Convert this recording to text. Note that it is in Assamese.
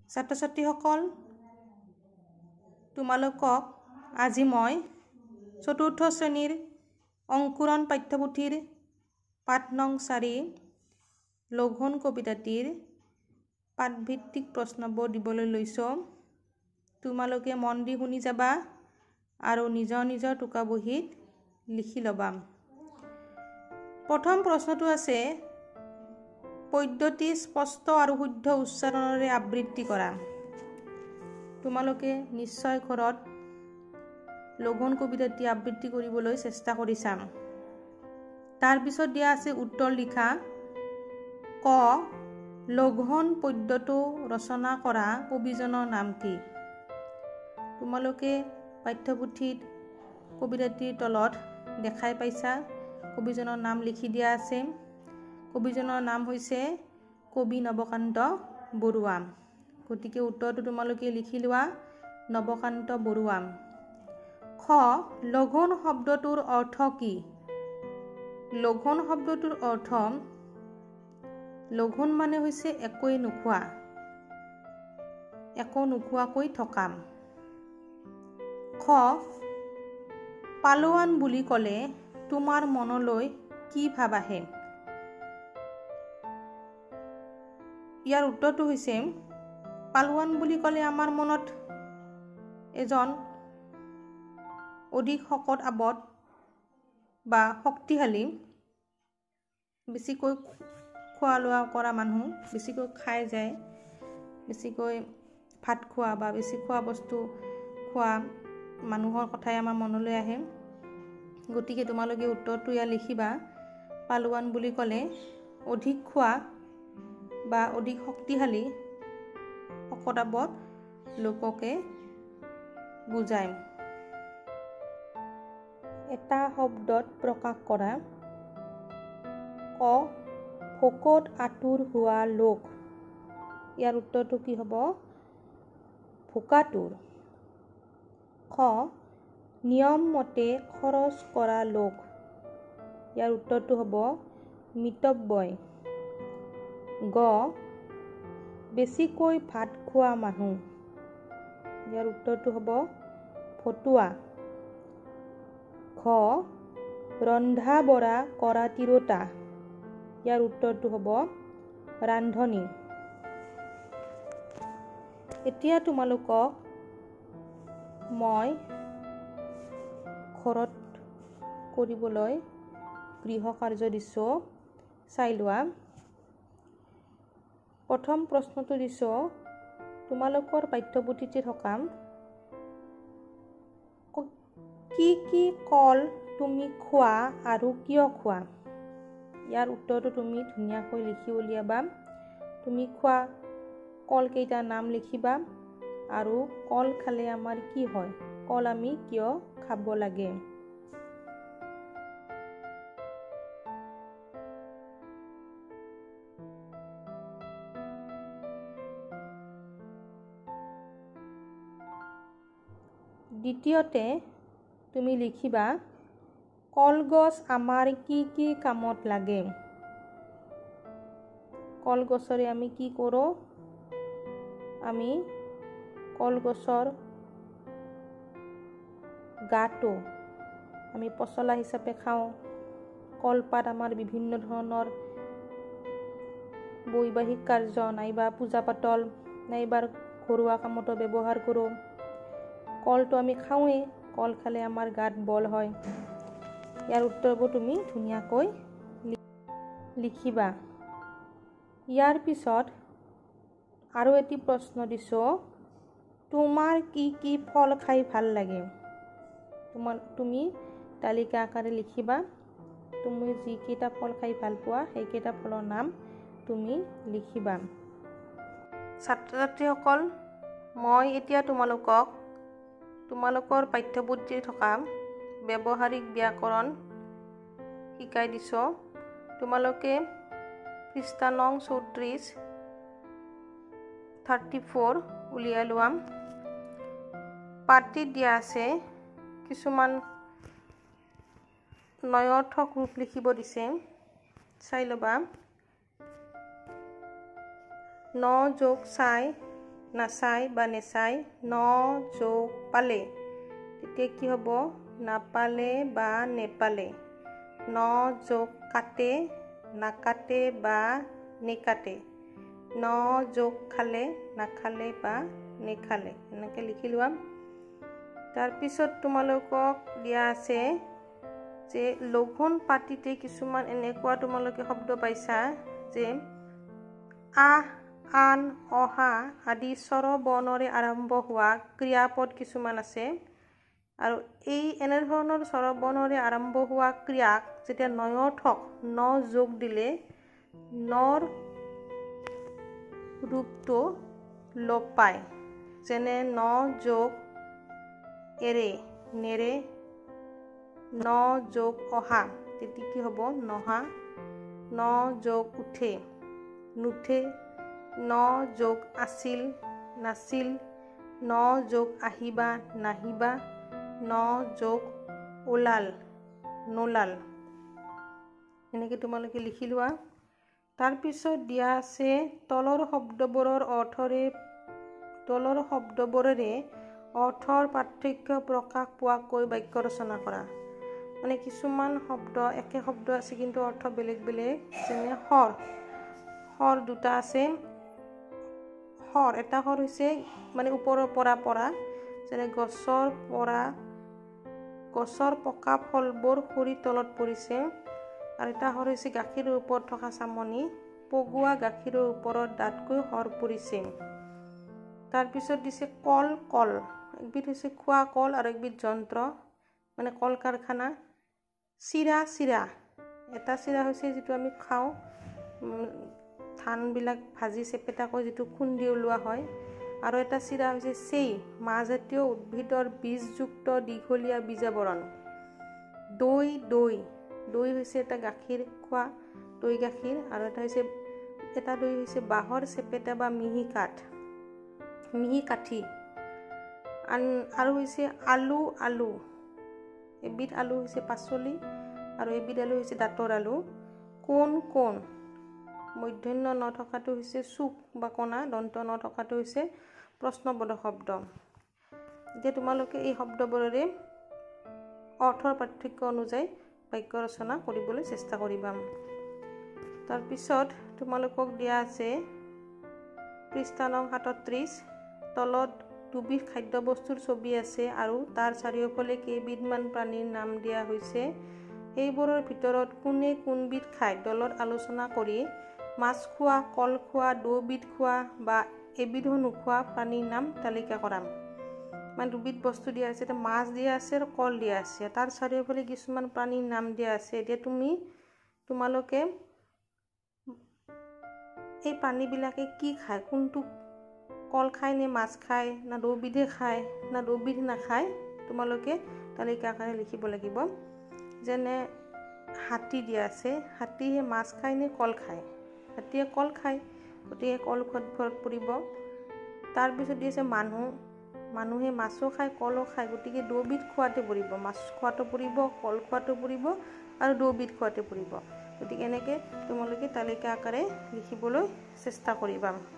ছাত্ৰ-ছাত্ৰীসকল, তোমালোকক আজি মই চতুৰ্থ শ্ৰেণীৰ অংকুৰণ পাঠ্যপুথিৰ পাঠ নং 4 লঘোণ কবিতাটিৰ পাঠভিত্তিক প্ৰশ্নবোৰ দিবলৈ লৈছোঁ। তোমালোকে মন দি শুনি যাবা আৰু নিজৰ নিজৰ টোকা বহীত লিখি ল'বা। প্ৰথম প্ৰশ্নটো আছে, পদ্যটি স্পষ্ট আৰু শুদ্ধ উচ্চাৰণেৰে আবৃত্তি কৰা। তোমালোকে নিশ্চয় ঘৰত লঘোণ কবিতাটি আবৃত্তি কৰিবলৈ চেষ্টা কৰিছা। তাৰপিছত দিয়া আছে উত্তৰ লিখা। ক, লঘোণ পদ্যটো ৰচনা কৰা কবিজনৰ নাম কি? তোমালোকে পাঠ্যপুথিত কবিতাটিৰ তলত দেখাই পাইছা কবিজনৰ নাম লিখি দিয়া আছে। কবিজনৰ নাম হৈছে কবি নৱকান্ত বৰুৱা। গতিকে উত্তৰটো তোমালোকে লিখি লোৱা, নৱকান্ত বৰুৱা। খ, লঘোণ শব্দটোৰ অৰ্থ কি? লঘোণ শব্দটোৰ অৰ্থ, লঘোণ মানে হৈছে একোৱেই নোখোৱা, একো নোখোৱাকৈ থকা। খ, পালোৱান বুলি ক'লে তোমাৰ মনলৈ কি ভাৱ আহে? ইয়াৰ উত্তৰটো হৈছে, পালোৱান বুলি ক'লে আমাৰ মনত এজন অধিক শকত আৱত বা শক্তিশালী, বেছিকৈ খোৱা লোৱা কৰা মানুহ, বেছিকৈ খাই যায়, বেছিকৈ ভাত খোৱা বা বেছি খোৱা বস্তু খোৱা মানুহৰ কথাই আমাৰ মনলৈ আহে। গতিকে তোমালোকে উত্তৰটো ইয়াত লিখিবা, পালোৱান বুলি ক'লে অধিক খোৱা বা অধিক শক্তিশালী শকতাৱত লোককে বুজায়। এটা শব্দত প্ৰকাশ কৰা। ক, ভোকত আতুৰ হোৱা লোক। ইয়াৰ উত্তৰটো কি হ'ব? ভোকাতুৰ। খ, নিয়ম মতে খৰচ কৰা লোক। ইয়াৰ উত্তৰটো হ'ব মিতব্যয়। গ, বেছিকৈ ভাত খোৱা মানুহ। ইয়াৰ উত্তৰটো হ'ব ভতুৱা। ঘ, ৰন্ধা বঢ়া কৰা তিৰোতা। ইয়াৰ উত্তৰটো হ'ব ৰান্ধনী। এতিয়া তোমালোকক মই ঘৰত কৰিবলৈ গৃহ কাৰ্য দিছোঁ, চাই লোৱা। প্ৰথম প্ৰশ্নটো দিছোঁ, তোমালোকৰ পাঠ্যপুথিতে থকা কি কি কল তুমি খোৱা আৰু কিয় খোৱা? ইয়াৰ উত্তৰটো তুমি ধুনীয়াকৈ লিখি উলিয়াবা। তুমি খোৱা কল কেইটাৰ নাম লিখিবা আৰু কল খালে আমাৰ কি হয়, কল আমি কিয় খাব লাগে। দ্বিতীয়তে তুমি লিখিবা, কলগছ আমাৰ কি কি কামত লাগে? কলগছৰে আমি কি কৰোঁ? আমি কলগছৰ গাটো আমি পচলা হিচাপে খাওঁ। কলপাত আমাৰ বিভিন্ন ধৰণৰ বৈবাহিক কাৰ্য নাইবা পূজা পাতল নাইবা ঘৰুৱা কামতো ব্যৱহাৰ কৰোঁ। কলটো আমি খাওঁৱেই, কল খালে আমাৰ গাত বল হয়। ইয়াৰ উত্তৰবোৰ তুমি ধুনীয়াকৈ লিখিবা। ইয়াৰ পিছত আৰু এটি প্ৰশ্ন দিছোঁ, তোমাৰ কি কি ফল খাই ভাল লাগে? তুমি তালিকা আকাৰে লিখিবা। তুমি যিকেইটা ফল খাই ভাল পোৱা সেইকেইটা ফলৰ নাম তুমি লিখিবা। ছাত্ৰ-ছাত্ৰীসকল, মই এতিয়া তোমালোকক তোমালোকৰ পাঠ্যপুথিত থকা ব্যৱহাৰিক ব্যাকৰণ শিকাই দিছোঁ। তোমালোকে পৃষ্ঠা নং 34 উলিয়াই লোৱা। পাঠটিত দিয়া আছে কিছুমান নঞৰ্থক ৰূপ লিখিব দিছে, চাই ল'বা। ন যোগ চাই নাচাই বা নেচাই ন যোগ পালে তেতিয়া কি হ'ব নাপালে বা নেপালে ন যোগ কাটে নাকাটে বা নেকাটে ন যোগ খালে নাখালে বা নেখালে এনেকৈ লিখি লোৱা তাৰপিছত তোমালোকক দিয়া আছে যে লঘোণ পাতিতে কিছুমান এনেকুৱা তোমালোকে শব্দ পাইছা যে আহ আন অহা আদি স্বৰ বৰ্ণৰে আৰম্ভ হোৱা ক্ৰিয়াপদ কিছুমান আছে আৰু এই এনেধৰণৰ স্বৰ বৰ্ণৰে আৰম্ভ হোৱা ক্ৰিয়াক যেতিয়া নয়ৰ্থক ন যোগ দিলে নৰ ৰূপটো লোপ পায় যেনে ন যোগ এৰে নেৰে ন যোগ অহা তেতিয়া কি হ'ব নহা ন যোগ উঠে নুঠে ন যোগ আছিল নাছিল ন যোগ আহিবা নাহিবা ন যোগ ওলাল নোলাল এনেকৈ তোমালোকে লিখি লোৱা তাৰপিছত দিয়া আছে তলৰ শব্দবোৰেৰে অৰ্থৰ পাৰ্থক্য প্ৰকাশ পোৱাকৈ বাক্য ৰচনা কৰা মানে কিছুমান শব্দ একে শব্দ আছে কিন্তু অৰ্থ বেলেগ বেলেগ যেনে হৰ দুটা আছে হৰ এটা হৰ হৈছে মানে ওপৰৰ পৰা পৰা যেনে গছৰ পকা ফলবোৰ সৰি তলত পৰিছে আৰু এটা হৰ হৈছে গাখীৰৰ ওপৰত থকা চামনি পগোৱা গাখীৰৰ ওপৰত দাঁতকৈ হৰ পৰিছে তাৰপিছত দিছে কল একবিধ হৈছে খোৱা কল আৰু একবিধ যন্ত্ৰ মানে কল কাৰখানা চিৰা এটা চিৰা হৈছে যিটো আমি খাওঁ ধানবিলাক ভাজি চেপেটাকৈ যিটো খুন্দি ওলোৱা হয় আৰু এটা চিৰা হৈছে চেই মাহজাতীয় উদ্ভিদৰ বীজযুক্ত দীঘলীয়া বীজাবৰণ দৈ হৈছে এটা গাখীৰ খোৱা দৈ গাখীৰ আৰু এটা দৈ হৈছে বাঁহৰ চেপেটা বা মিহি কাঠি আৰু হৈছে আলু এবিধ আলু হৈছে পাচলি আৰু এবিধ আলু হৈছে দাঁতৰ আলু কোন মূৰ্ধন্য ন থকাটো হৈছে চুক বা কণা দন্ত ন থকাটো হৈছে প্ৰশ্নবোধক শব্দ এতিয়া তোমালোকে এই শব্দবোৰেৰে অৰ্থৰ পাৰ্থক্য অনুযায়ী বাক্য ৰচনা কৰিবলৈ চেষ্টা কৰিবা তাৰপিছত তোমালোকক দিয়া আছে পৃষ্ঠা নং 37 তলত দুবিধ খাদ্যবস্তুৰ ছবি আছে আৰু তাৰ চাৰিওফালে কেইবিধমান প্ৰাণীৰ নাম দিয়া হৈছে এইবোৰৰ ভিতৰত কোনে কোনবিধ খায় দলত আলোচনা কৰি মাছ খোৱা কল খোৱা দুবিধ খোৱা বা এবিধো নোখোৱা প্ৰাণীৰ নাম তালিকা কৰা মানে দুবিধ বস্তু দিয়া আছে এটা মাছ দিয়া আছে আৰু কল দিয়া আছে তাৰ চাৰিওফালে কিছুমান প্ৰাণীৰ নাম দিয়া আছে এতিয়া তোমালোকে এই প্ৰাণীবিলাকে কি খায় কোনটো কল খায় নে মাছ খায় না দুবিধে খায় না দুবিধ নাখায় তোমালোকে তালিকা আকাৰে লিখিব লাগিব যেনে হাতী দিয়া আছে হাতীয়ে মাছ খায় নে কল খায় হাতীয়ে কল খায় গতিকে কল খোৱাত পৰিব তাৰপিছত দি আছে মানুহে মাছো খায় কলো খায় গতিকে দুবিধ খোৱাতে পৰিব মাছ খোৱাটো পৰিব কল খোৱাটো পৰিব আৰু দুবিধ খোৱাতে পৰিব গতিকে এনেকৈ তোমালোকে তালিকা আকাৰে লিখিবলৈ চেষ্টা কৰিবা